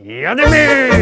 Jademy!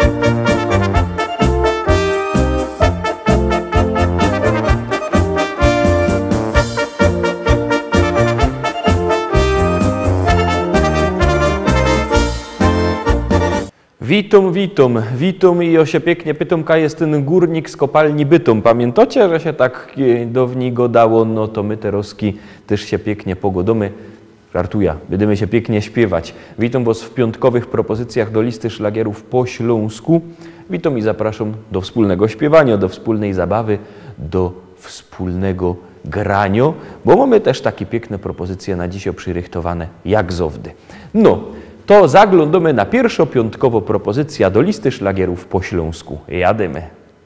Witam i ja się pięknie pytam, ka jest ten górnik z kopalni Bytom. Pamiętacie, że się tak dawniej go dało, no to my teroski też się pięknie pogodomy. Żartuję, będziemy się pięknie śpiewać. Witam was w piątkowych propozycjach do listy szlagierów po śląsku. Witam i zapraszam do wspólnego śpiewania, do wspólnej zabawy, do wspólnego grania, bo mamy też takie piękne propozycje na dzisiaj przyrychtowane jak zawdy. No, to zaglądamy na pierwszą piątkową propozycję do listy szlagierów po śląsku. Jademy.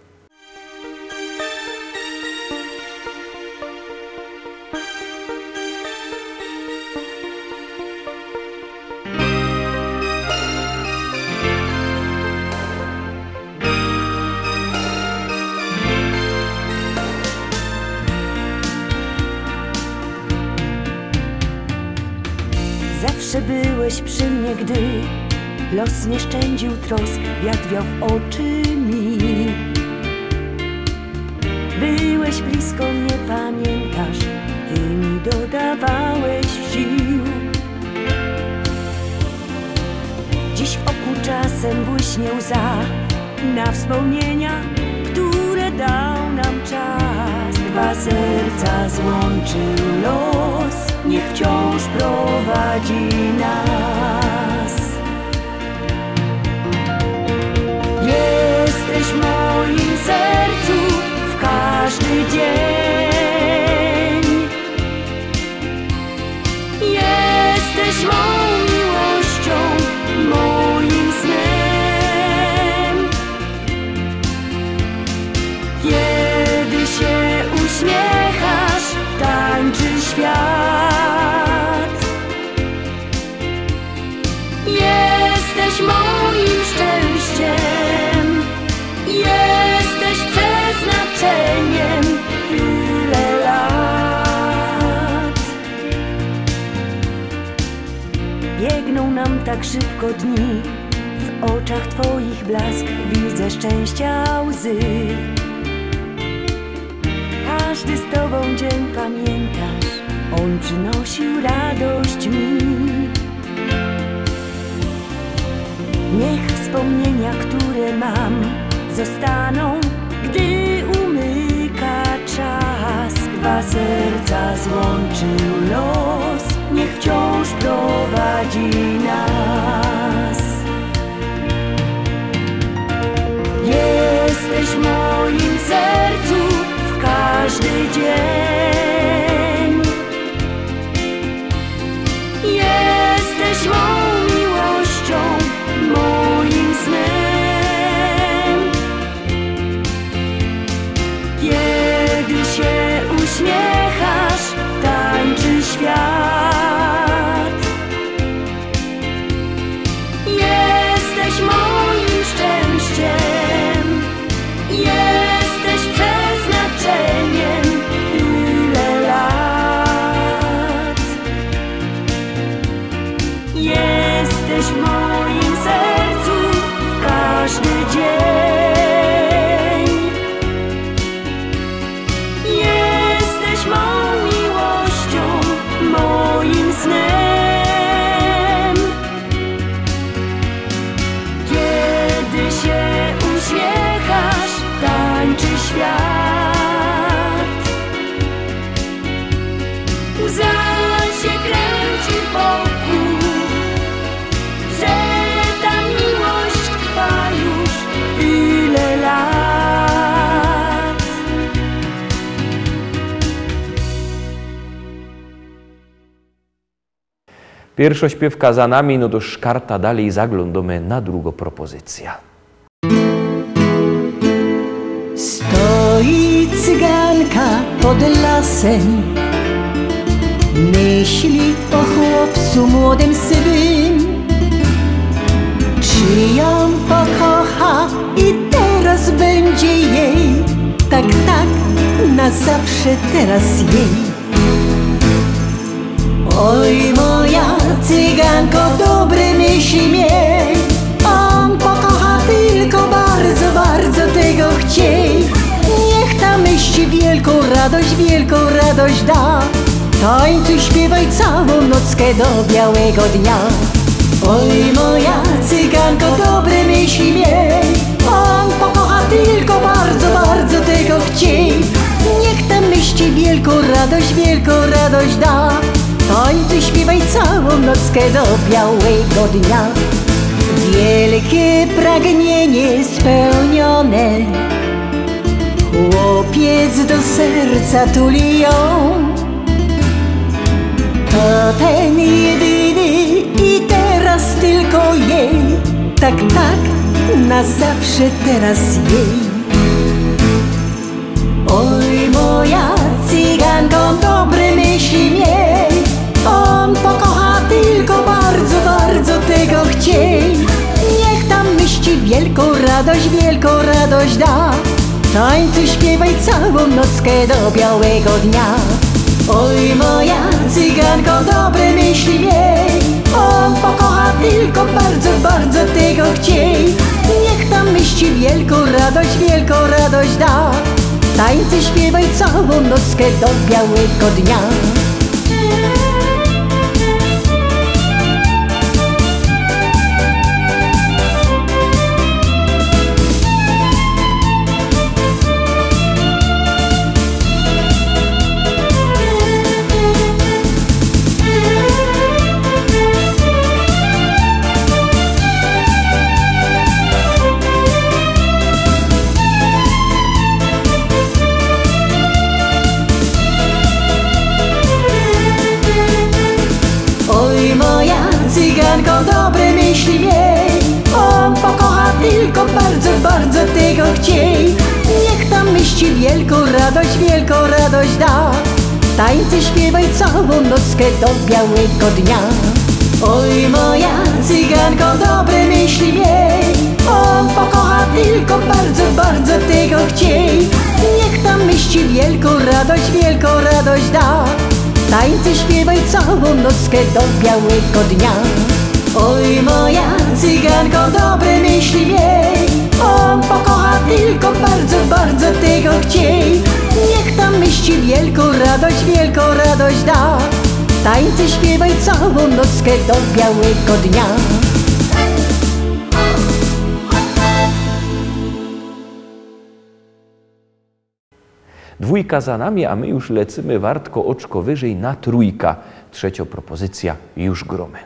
Zawsze byłeś przy mnie, gdy los nie szczędził trosk, wiatr wiał w oczy mi. Byłeś blisko, nie pamiętasz, ty mi dodawałeś sił. Dziś w oku czasem błyśnie łza na wspomnienia, które dał nam czas. Dwa serca złączył los, niech wciąż prowadzi nas. Jesteś w moim sercu w każdy dzień. Jesteś mą miłością, moim snem. Kiedy się uśmiechasz, tańczy świat. Jesteś moim szczęściem, jesteś przeznaczeniem. Tyle lat. Biegną nam tak szybko dni, w oczach twoich blask widzę szczęścia łzy. Każdy z tobą dzień pamiętasz, on przynosił radość mi. Niech wspomnienia, które mam, zostaną, gdy umyka czas. Dwa serca złączył los, niech wciąż prowadzi nas. Jesteś w moim sercu w każdy dzień. Jesteś mą miłością, moim snem. Kiedy się uśmiechasz, tańczy świat. Jesteś moim szczęściem, jesteś przeznaczeniem. Tyle lat. Jesteś w moim sercu w każdy dzień. Jesteś mą miłością, moim snem. Kiedy się uśmiechasz, tańczy świat. Łza się kręci wokół, że ta miłość trwa już tyle lat. Pierwsza śpiewka za nami, no to szkarta dalej zaglądamy na drugą propozycję. Stoi cyganka pod lasem, myśli o chłopcu młodym swym. Czy ją pokocha i teraz będzie jej, tak, na zawsze teraz jej. Oj moja cyganko, dobre myśli miej, radość, wielką radość da. Tańcuj, śpiewaj całą nockę do białego dnia. Oj moja cyganko, dobre myśli miej, on pokocha tylko bardzo, bardzo tego chciej. Niech ta myśli wielką radość da. Tańcuj, śpiewaj całą nockę do białego dnia. Wielkie pragnienie spełnione, chłopiec do serca tuli ją. To ten jedyny i teraz tylko jej, tak, tak, na zawsze teraz jej. Oj moja cyganko, dobre myśli miej, on pokocha tylko bardzo, bardzo tego chciej. Niech tam myśli wielką radość da. Tańcuj, śpiewaj całą nockę do białego dnia. Oj moja cyganko, dobre myśli miej, on pokocha tylko bardzo, bardzo tego chciej. Niech tam myśli wielką radość da. Tańcuj, śpiewaj całą nockę do białego dnia. Cyganko, dobre myśli miej, on pokocha tylko bardzo, bardzo tego chciej. Niech tam myśli wielką radość da. Tańcuj, śpiewaj całą nockę do białego dnia. Oj moja cyganko, dobre myśli miej, on pokocha tylko bardzo, bardzo tego chciej. Niech tam myśli wielką radość da. Tańcuj, śpiewaj całą nockę do białego dnia. Oj moja cyganko, dobre myśli miej, on pokocha tylko bardzo, bardzo tego chciej. Niech tam myśli wielką radość da. Tańcuj, śpiewaj całą nockę do białego dnia. Dwójka za nami, a my już lecimy wartko oczko wyżej na trójka. Trzecia propozycja, już gromy.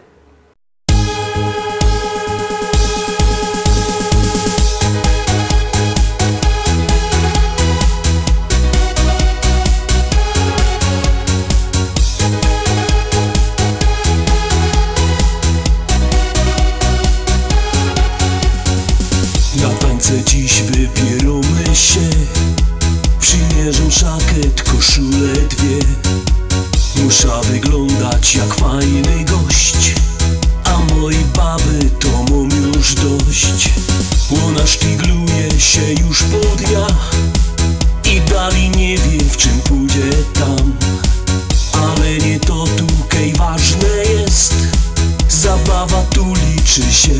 Na tańce dziś wybieramy się, przymierzą szakiet, koszule dwie. Muszę wyglądać jak fajny gość, a mojej baby to mam już dość. Ona szpigluje się już po dniach i dali nie wie, w czym pójdzie tam. Ale nie to tukej ważne jest, zabawa tu liczy się.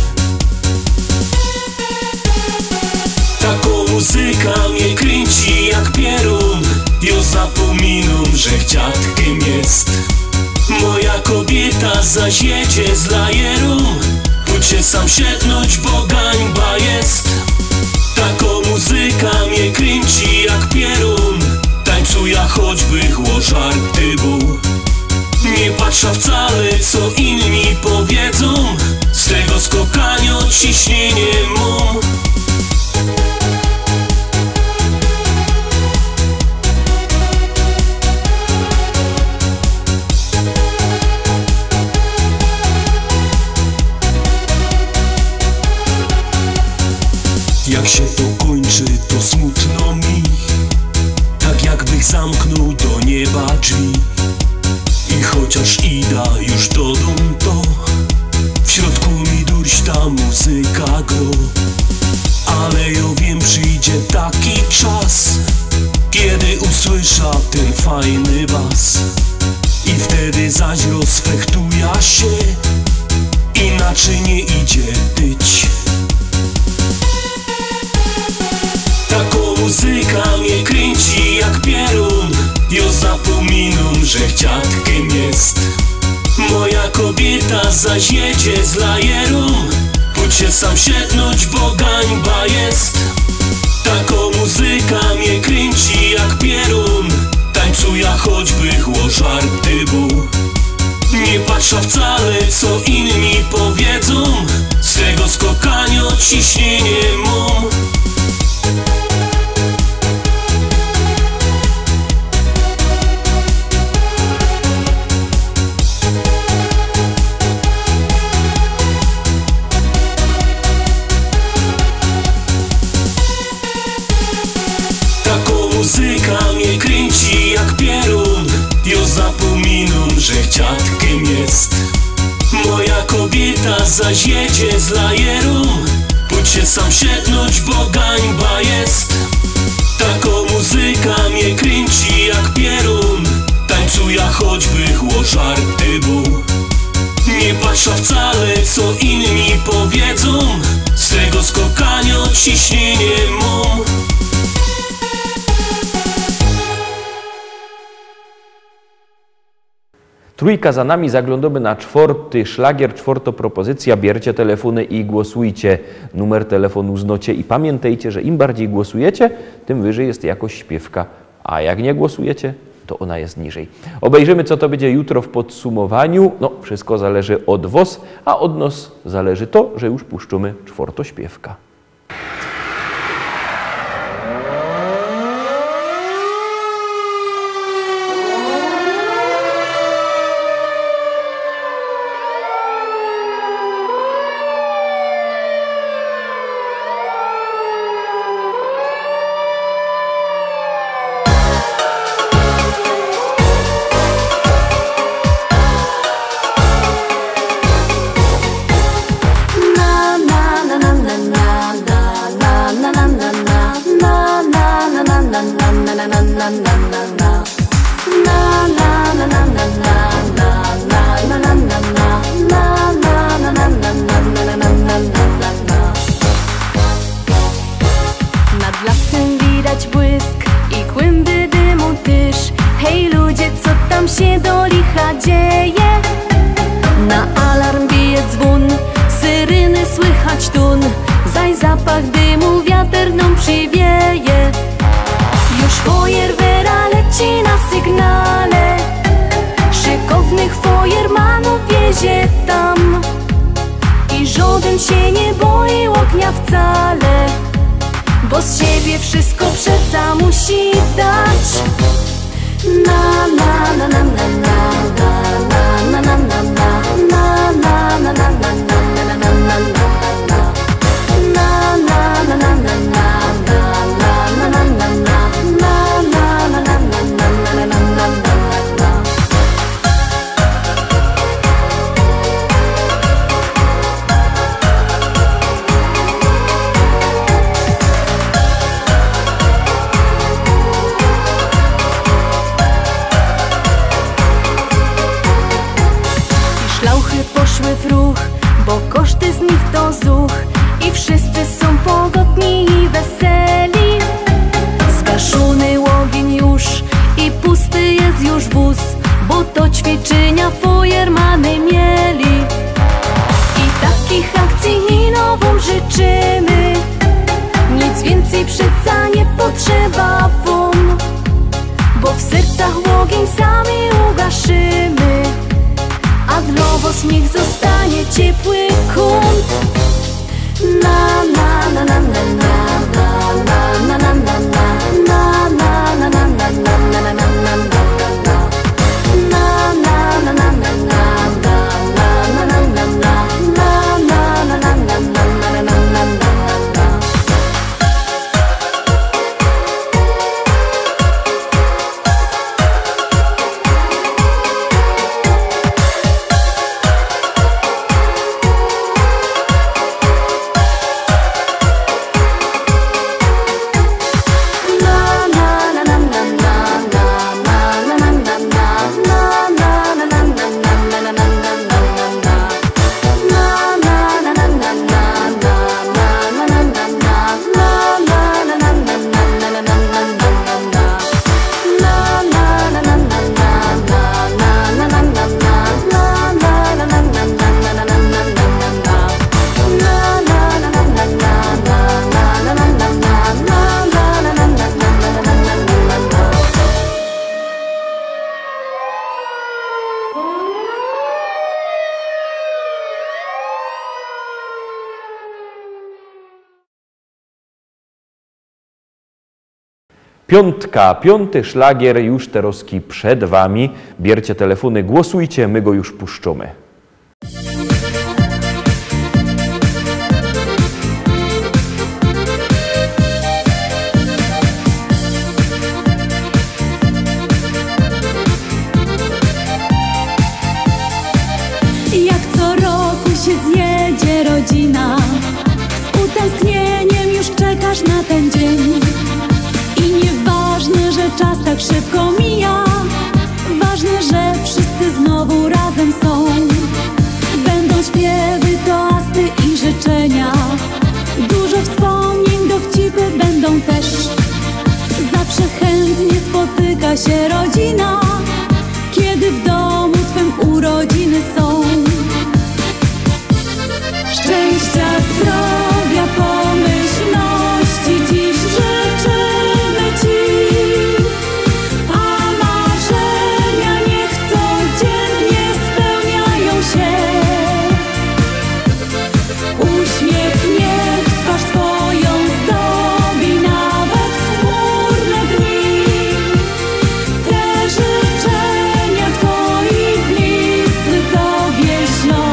Taką muzyka mnie kręci jak pierun, ja zapominam, że dziadkiem jest. Moja kobieta zaś jedzie z lajerą, pójdźcie sam siednąć, bo gańba jest. Taką muzyka mnie kręci jak pierun, tańcuję choćby chło żarty był. Nie patrzę wcale co inni powiedzą, z tego skokania ciśnienie mam. Jak się to kończy, to smutno mi, tak jakbych zamknął do nieba drzwi. I chociaż ida już do domu, to w środku mi durś ta muzyka gro. Ale ja wiem, przyjdzie taki czas, kiedy usłysza ten fajny bas. I wtedy zaś rozfechtuja się, inaczej nie idzie być. Taką muzyka mnie kręci jak pierun, zaś jedzie z lajerą. Pójdź się sam siednąć, bo gańba jest. Taką muzyka mnie kręci jak pierun. Tańcuja choćby chło żarty był. Nie patrza wcale co inni powiedzą. Z tego skokania ciśnienie mam. Taką muzyka mnie kręci jak pierun. Jo zapominam, że dziadkiem jest. Moja kobieta zaś jedzie z lajerą. Pójdź się sam siednąć, bo gańba jest. Taką muzyka mnie kręci jak pierun. Tańcuja choćby chło żarty był. Nie patrza wcale co inni powiedzą. Z tego skokania ciśnienie mam. Trójka za nami, zaglądamy na czwarty szlagier, czwarta propozycja. Bierzcie telefony i głosujcie. Numer telefonu znocie i pamiętajcie, że im bardziej głosujecie, tym wyżej jest jakość śpiewka. A jak nie głosujecie, to ona jest niżej. Obejrzymy, co to będzie jutro w podsumowaniu. No, wszystko zależy od was, a od nas zależy to, że już puszczymy czwartośpiewka. Nad lasem widać błysk i kłęby dymu tyż. Hej ludzie, co tam się do licha dzieje? Na alarm bije dzwon, syreny słychać tun. Zaś zapach dymu wiatr nam przywieje. Już fajerwera leci na sygnale. Szykownych fajermanów wiezie tam. I żaden się nie boi ognia wcale, bo z siebie wszystko przeca musi dać. Na na na na na na na na na na na na na na na na na na Szlauchy poszły w ruch, bo koszty z nich to zuch. I wszyscy są pogodni i weseli. Zgaszony ogień już i pusty jest już wóz, bo to ćwiczenia fajermany mieli. I takich akcji i nową życzymy. Nic więcej przeca nie potrzeba wam, bo w sercach ogień sami ugaszymy. A dla was niech zostanie ciepły kąt. Na na na na na na na na na na na na na na na na na na na Piątka, piąty szlagier już teroski przed wami. Biercie telefony, głosujcie, my go już puszczamy. Jak co roku się zjedzie rodzina, z utęsknieniem już czekasz na ten dzień. I nieważne, że czas tak szybko mija, ważne, że wszyscy znowu razem są. Będą śpiewy, toasty i życzenia, dużo wspomnień, dowcipy będą też. Zawsze chętnie spotyka się rodzina, kiedy w domu twym urodziny są. Szczęścia, zdrowia, pomyślności dziś życzymy ci, a marzenia niech codziennie spełniają się. Uśmiech niech twarz twoją zdobi nawet w chmurne dni. Te życzenia twoi bliscy tobie ślą.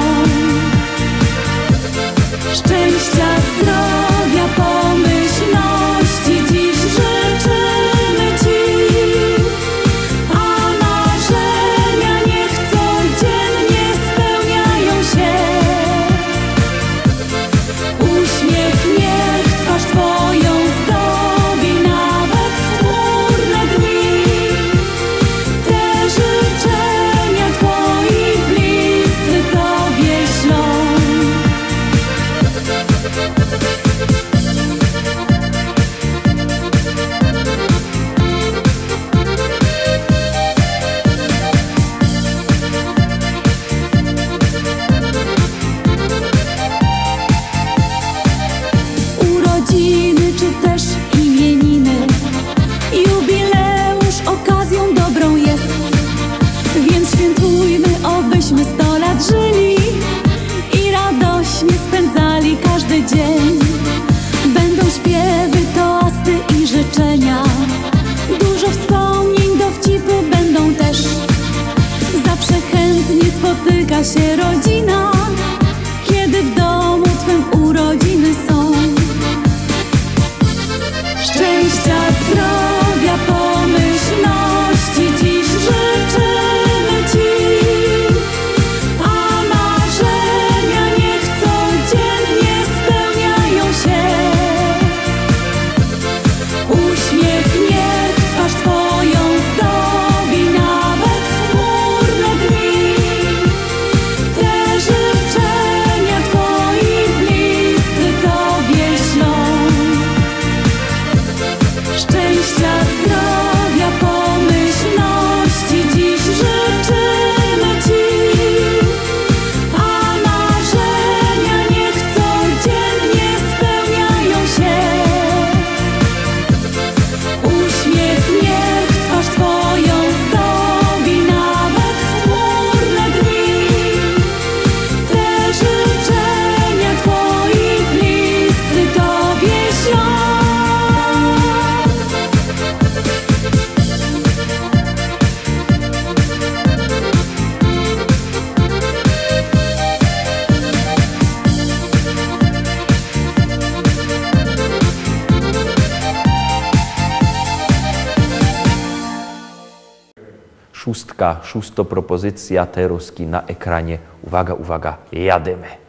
Szczęścia, zdrowia, pomyślności dziś życzymy ci, a marzenia niech codziennie spełniają się. Uśmiech niech twarz twoją zdobi nawet w chmurne dni. Te życzenia twoi bliscy tobie ślą. Urodziny czy też imieniny, jubileusz okazją dobrą jest. Więc świętujmy, obyśmy 100 lat żyli i radośnie spędzali każdy dzień. Będą śpiewy, toasty i życzenia, dużo wspomnień, dowcipy będą też. Zawsze chętnie spotyka się rodzina, kiedy w domu twym urodziny są. Szczęścia, zdrowia, pomyślności dziś życzymy ci, a marzenia niech codziennie spełniają się. Uśmiech niech twarz twoją zdobi nawet w chmurne dni. Te życzenia twoi bliscy tobie ślą. Szczęścia, zdrowia, pomyślności dziś życzymy ci, a marzenia niech codziennie spełniają się. Uśmiech niech twarz twoją zdobi nawet w chmurne dni. Te życzenia twoi bliscy tobie ślą. Szóstka, szósto propozycja teroski na ekranie. Uwaga, uwaga, jademy.